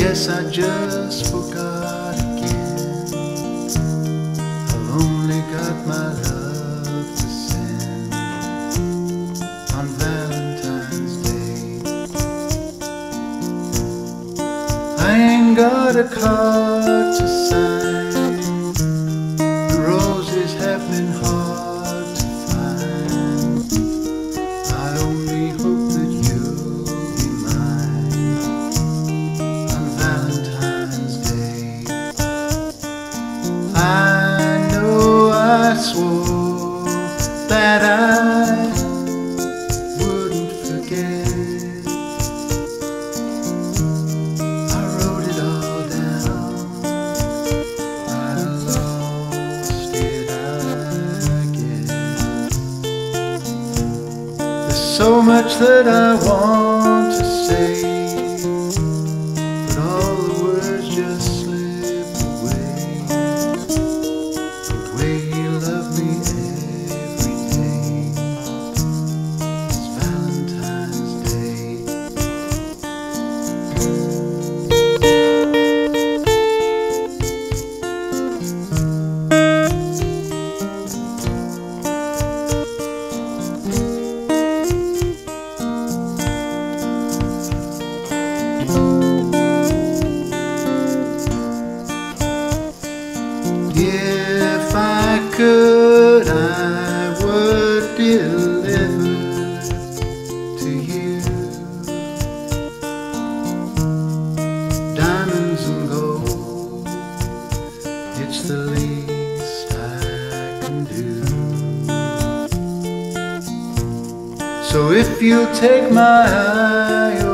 guess I just forgot again. I've only got my love to send on Valentine's Day. I ain't got a card to sign. The roses have been hard to find. I only hope that you'll be mine on Valentine's Day. I know I swore that I wouldn't forget. I wrote it all down, I lost it, I guess. There's so much that I want to say, but all the words just slip away. The way you love me every day is Valentine's Day. If I could, I would deliver to you diamonds and gold. It's the least I can do. So if you'll take my eye